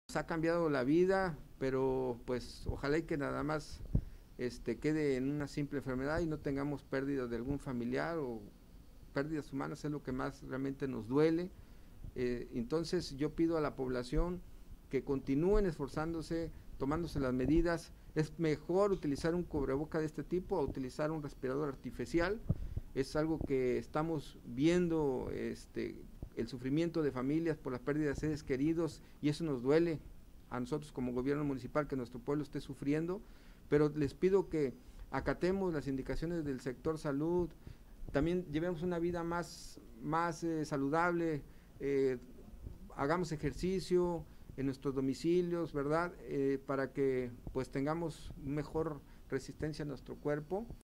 Nos ha cambiado la vida, pero pues ojalá y que nada más quede en una simple enfermedad y no tengamos pérdidas de algún familiar o pérdidas humanas, es lo que más realmente nos duele. Entonces yo pido a la población que continúen esforzándose, tomándose las medidas. Es mejor utilizar un cubreboca de este tipo a utilizar un respirador artificial. Es algo que estamos viendo, el sufrimiento de familias por la pérdida de seres queridos, y eso nos duele a nosotros como gobierno municipal, que nuestro pueblo esté sufriendo, pero les pido que acatemos las indicaciones del sector salud, también llevemos una vida más saludable, eh, hagamos ejercicio en nuestros domicilios, ¿verdad? Para que pues tengamos mejor resistencia a nuestro cuerpo